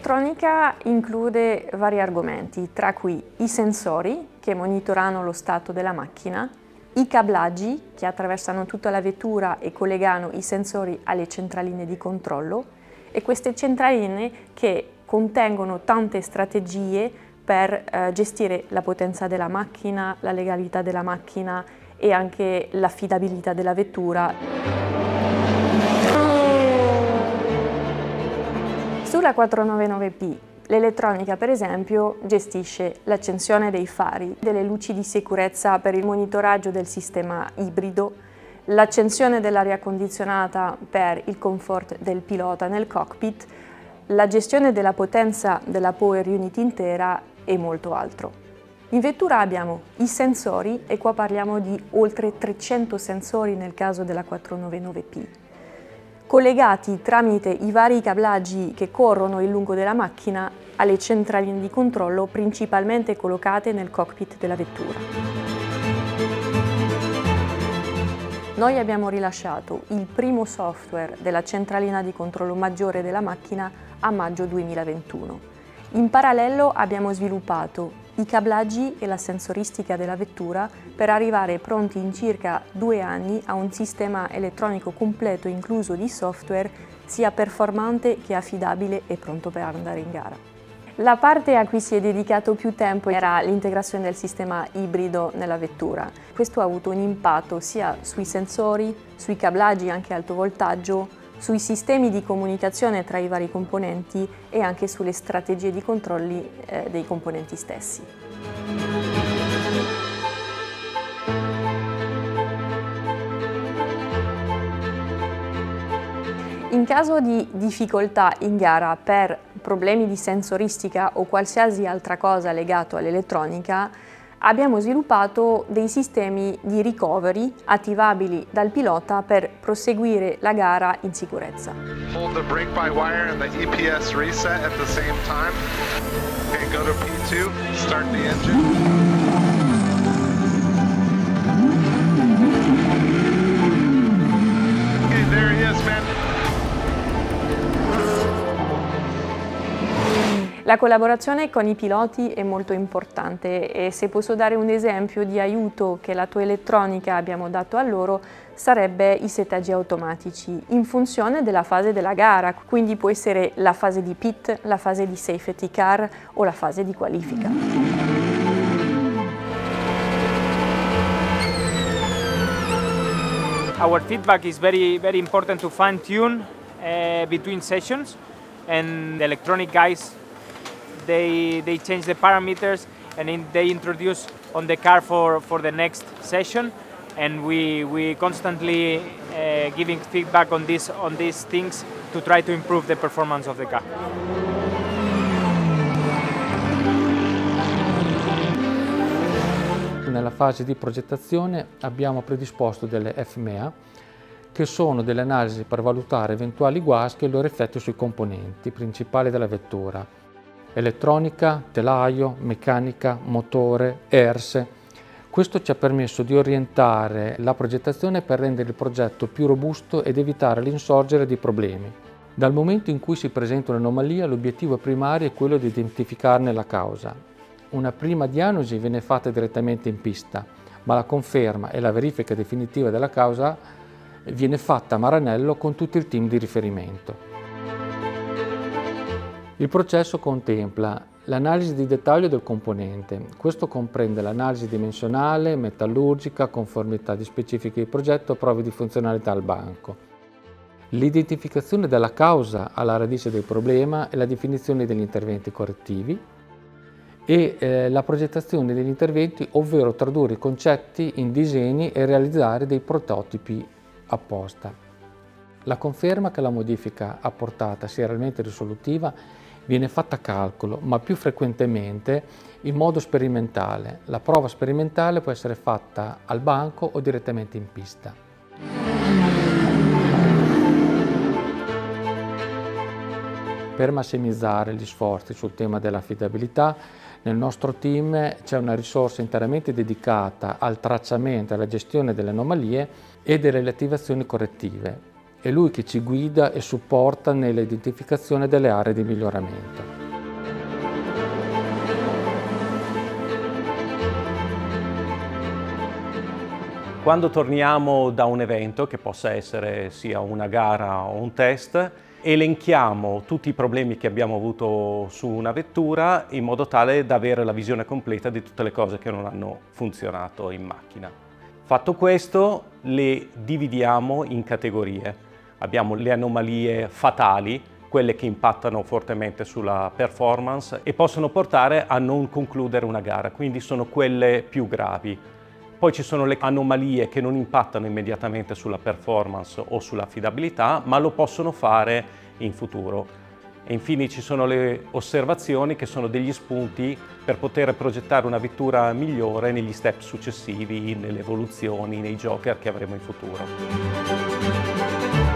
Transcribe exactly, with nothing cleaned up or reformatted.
L'elettronica include vari argomenti, tra cui i sensori che monitorano lo stato della macchina, i cablaggi che attraversano tutta la vettura e collegano i sensori alle centraline di controllo e queste centraline che contengono tante strategie per eh, gestire la potenza della macchina, la legalità della macchina e anche l'affidabilità della vettura. Sulla quattrocentonovantanove P l'elettronica, per esempio, gestisce l'accensione dei fari, delle luci di sicurezza per il monitoraggio del sistema ibrido, l'accensione dell'aria condizionata per il comfort del pilota nel cockpit, la gestione della potenza della power unit intera e molto altro. In vettura abbiamo i sensori e qua parliamo di oltre trecento sensori nel caso della quattrocentonovantanove P. collegati tramite i vari cablaggi che corrono il lungo della macchina alle centraline di controllo principalmente collocate nel cockpit della vettura. Noi abbiamo rilasciato il primo software della centralina di controllo maggiore della macchina a maggio duemilaventuno. In parallelo abbiamo sviluppato i cablaggi e la sensoristica della vettura per arrivare pronti in circa due anni a un sistema elettronico completo incluso di software sia performante che affidabile e pronto per andare in gara. La parte a cui si è dedicato più tempo era l'integrazione del sistema ibrido nella vettura. Questo ha avuto un impatto sia sui sensori, sui cablaggi anche alto voltaggio, sui sistemi di comunicazione tra i vari componenti e anche sulle strategie di controlli eh, dei componenti stessi. In caso di difficoltà in gara per problemi di sensoristica o qualsiasi altra cosa legato all'elettronica, abbiamo sviluppato dei sistemi di recovery attivabili dal pilota per proseguire la gara in sicurezza. Hold the brake by wire and the E P S reset at the same time. Okay, go to P two, start the engine. Okay, there he is, man. La collaborazione con i piloti è molto importante e se posso dare un esempio di aiuto che la tua elettronica abbiamo dato a loro sarebbe i settaggi automatici in funzione della fase della gara, quindi può essere la fase di pit, la fase di safety car o la fase di qualifica. Our feedback is very, very important to fine tune uh, between sessions, and the electronic guys They, they change the parameters and in, they introduce on the car for, for the next session, and we, we constantly uh, giving feedback on, this, on these things to try to improve the performance of the car. Nella fase di progettazione abbiamo predisposto delle F M E A che sono delle analisi per valutare eventuali guasche e i loro effetti sui componenti principali della vettura. Elettronica, telaio, meccanica, motore, E R S. Questo ci ha permesso di orientare la progettazione per rendere il progetto più robusto ed evitare l'insorgere di problemi. Dal momento in cui si presenta un'anomalia, l'obiettivo primario è quello di identificarne la causa. Una prima diagnosi viene fatta direttamente in pista, ma la conferma e la verifica definitiva della causa viene fatta a Maranello con tutto il team di riferimento. Il processo contempla l'analisi di dettaglio del componente. Questo comprende l'analisi dimensionale, metallurgica, conformità di specifiche di progetto, prove di funzionalità al banco. L'identificazione della causa alla radice del problema e la definizione degli interventi correttivi e eh, la progettazione degli interventi, ovvero tradurre i concetti in disegni e realizzare dei prototipi apposta. La conferma che la modifica apportata sia realmente risolutiva viene fatta a calcolo, ma più frequentemente in modo sperimentale. La prova sperimentale può essere fatta al banco o direttamente in pista. Per massimizzare gli sforzi sul tema dell'affidabilità, nel nostro team c'è una risorsa interamente dedicata al tracciamento e alla gestione delle anomalie e delle relative azioni correttive. È lui che ci guida e supporta nell'identificazione delle aree di miglioramento. Quando torniamo da un evento, che possa essere sia una gara o un test, elenchiamo tutti i problemi che abbiamo avuto su una vettura in modo tale da avere la visione completa di tutte le cose che non hanno funzionato in macchina. Fatto questo, le dividiamo in categorie. Abbiamo le anomalie fatali, quelle che impattano fortemente sulla performance e possono portare a non concludere una gara, quindi sono quelle più gravi. Poi ci sono le anomalie che non impattano immediatamente sulla performance o sull'affidabilità, ma lo possono fare in futuro. E infine ci sono le osservazioni, che sono degli spunti per poter progettare una vettura migliore negli step successivi, nelle evoluzioni, nei joker che avremo in futuro.